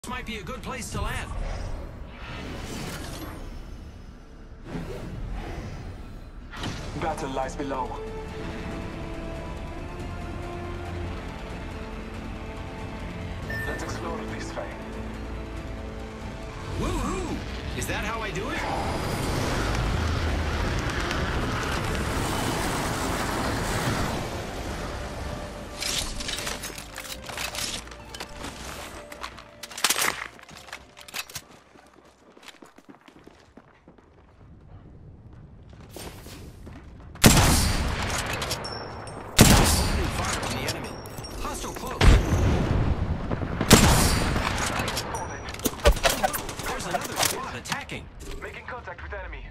This might be a good place to land. Battle lies below. Let's explore this way. Woohoo! Is that how I do it? Opening fire on the enemy. Hostile close. There's another squad attacking. Making contact with enemy.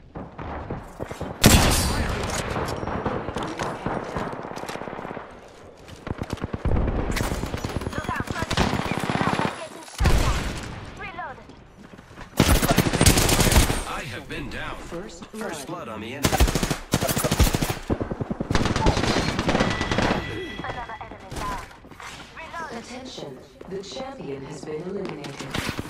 Look out, buddy. Getting shot at. Reload. I have been down. First Blood on the enemy. Another enemy down. Reload. Attention, the champion has been eliminated.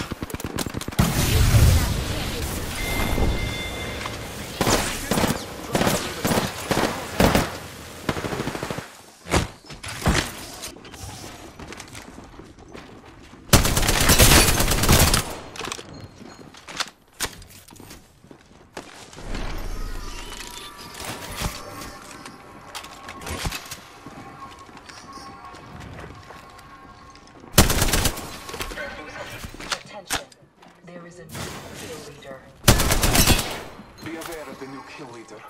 Attention, there is a new kill leader. Be aware of the new kill leader.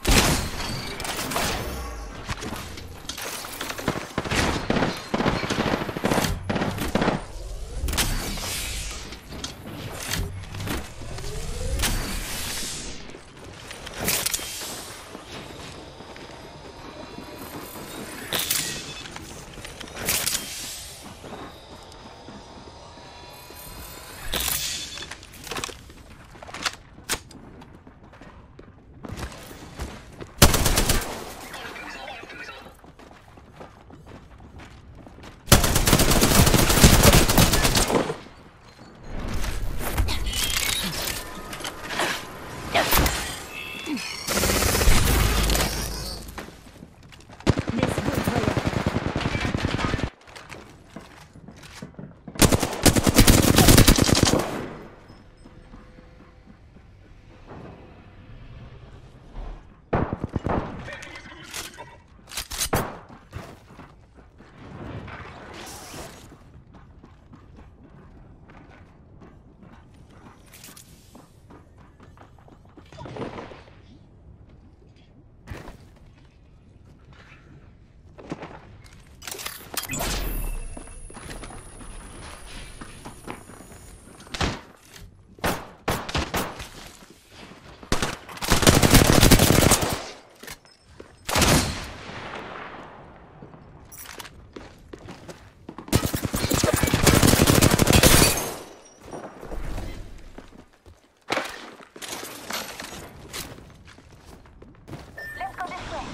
Let's go this way.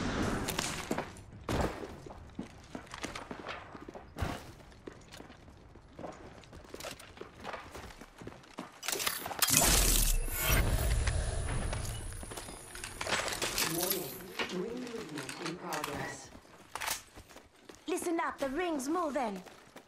Warning, ring movement in progress. Listen up, the ring's moving.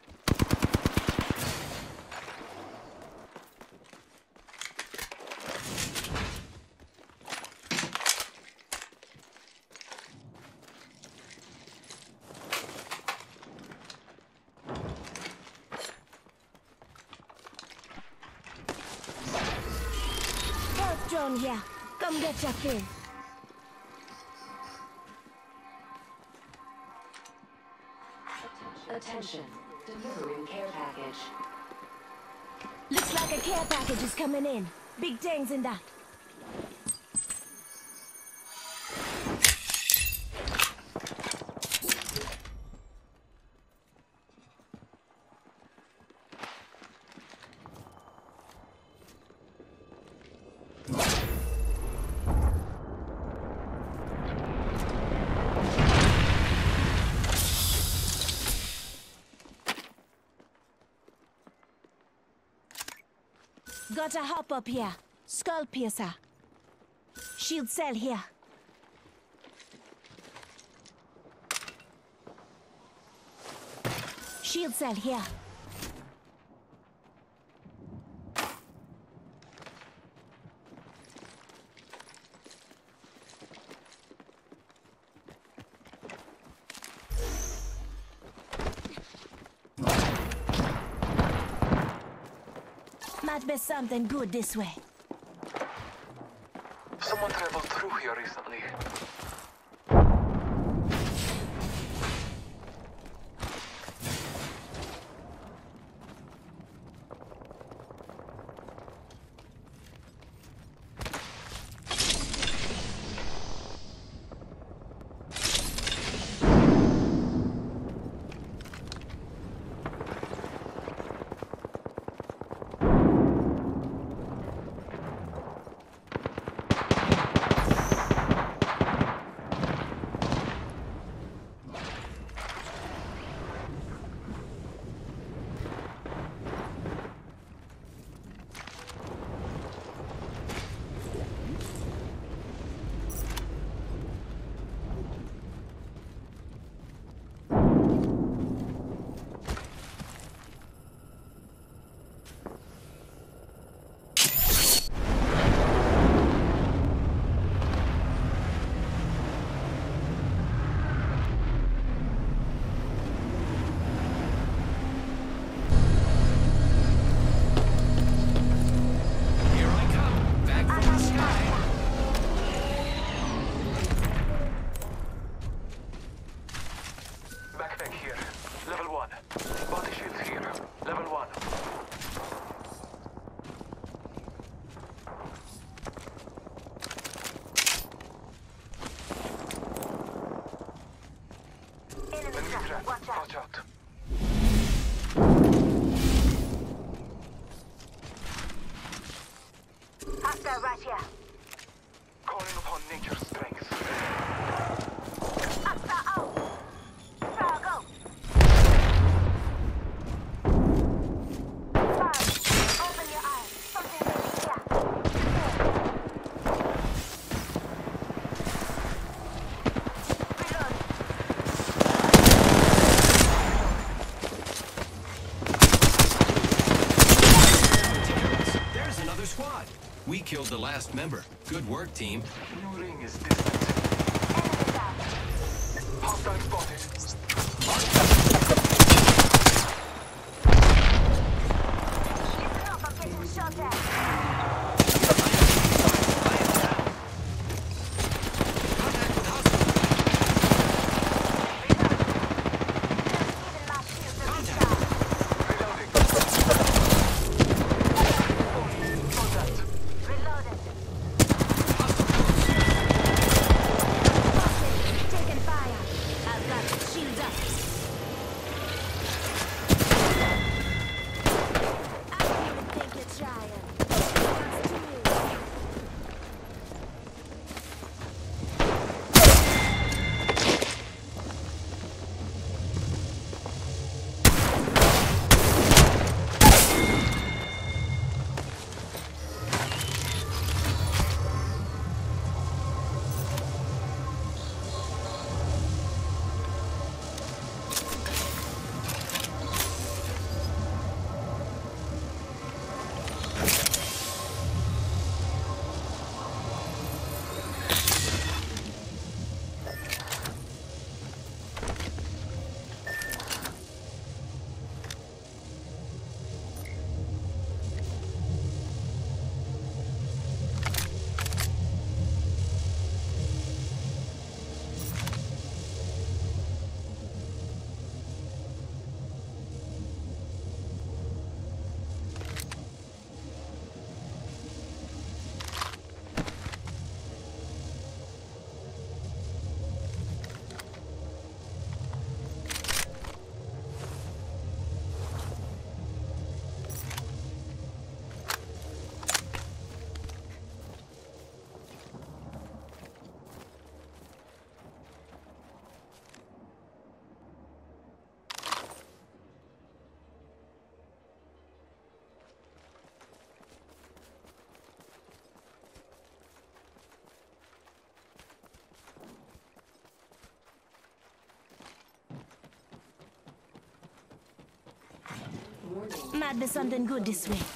Help drone here. Come get your fill. Attention, delivering care package. Looks like a care package is coming in. Big things in that. Got a hop up here. Skull piercer. Shield cell here. Shield cell here. Might be something good this way. Someone traveled through here recently. Here I come. Back from the sky. Backpack here. Level 1. Body shield here. Level 1. Enemy trap. Watch out. Hostile right here. Calling upon nature's strength. Hostile out. Fire, go. Fire. Open your eyes. Something may be here. Reload. There's another squad. We killed the last member. Good work, team. New ring is distant. Enemy down. Hostile spotted. Listen up, I'm getting shot at. Contact with hostile. Even my shields are Contact. recharged. Reloading. Contact. Reloaded. Hostile. Taking fire. I've got the Might be something good this way.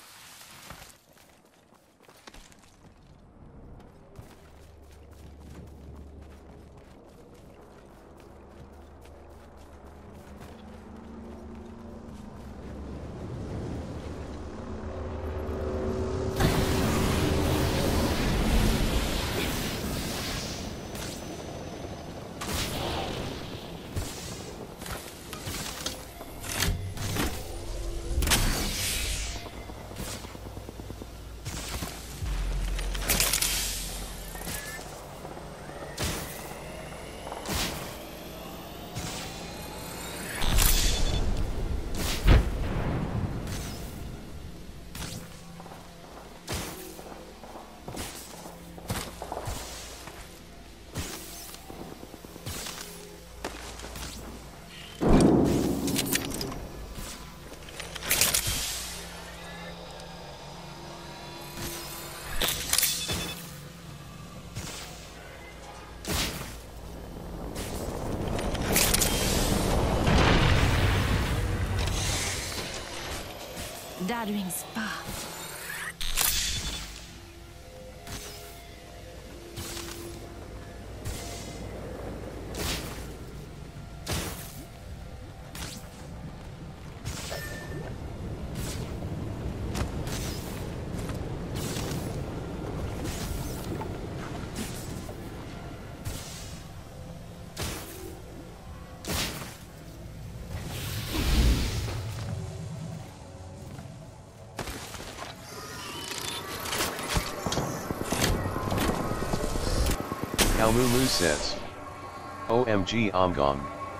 Dattering spa. Almumu says. OMG Omgong.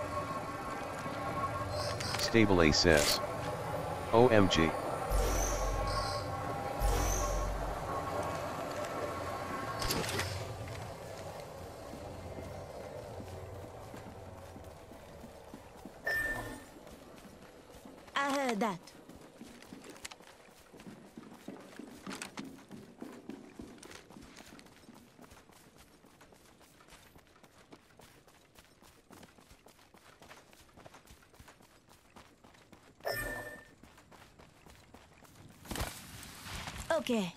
Stable A says. OMG. I heard that. Okay.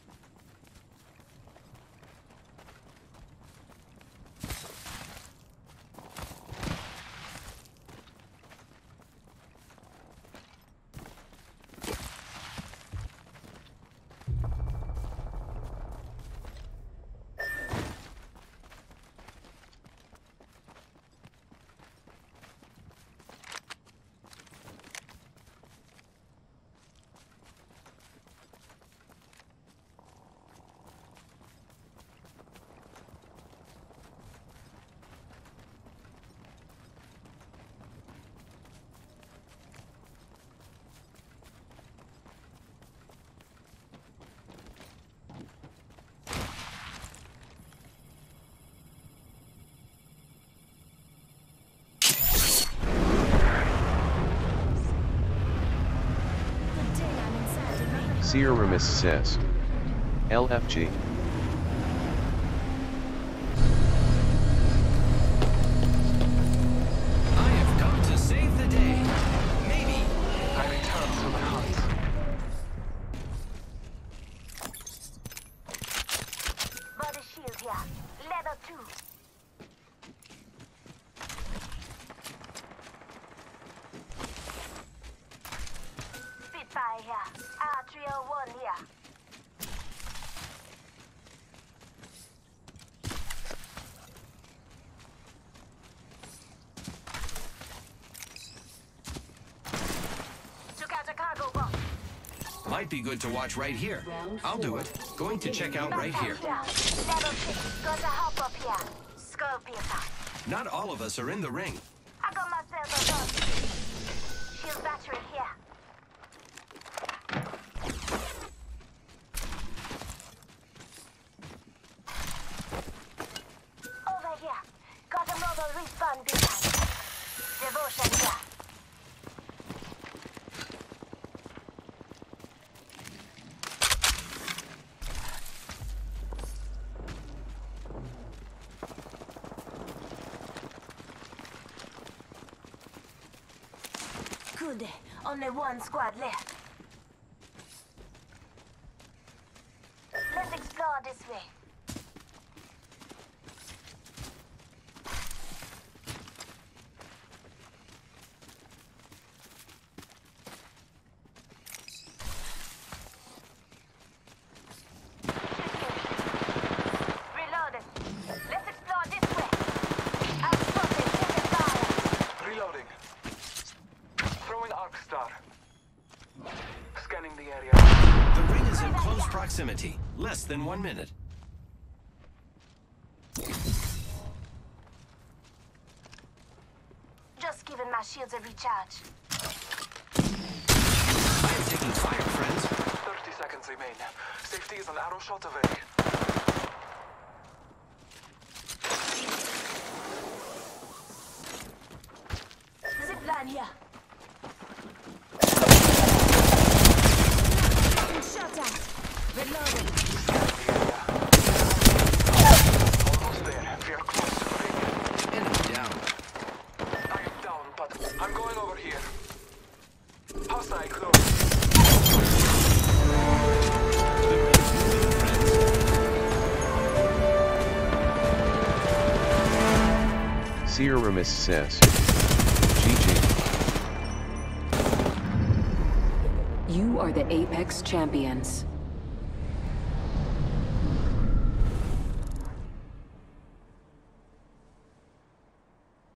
Searamis says. LFG. I have come to save the day. Maybe. I return to my hunt. Body shield here. Level 2. Spitfire here. R301 here. Took out a cargo box. Might be good to watch right here. I'll do it. Going to check out right here. Level 6. Got a hop up here. Skull piercer. Not all of us are in the ring. I got myself a gun. Shield battery here. Over here. Got another respawn beacon. Devotion here. Good. Only one squad left. Let's explore this way. Reloaded. Let's explore this way. I've spotted taking fire. Reloading. Throwing arc star. Scanning the area. The ring is in close proximity. Less than 1 minute. Just giving my shields a recharge. I am taking fire, friends. 30 seconds remain. Safety is an arrow shot away. Zipline here. Shut out. Reloading. Almost there. We are close to the ring. Enemy down. I am down, but I'm going over here. Hostile close. Searamis says. GG. You are the Apex Champions.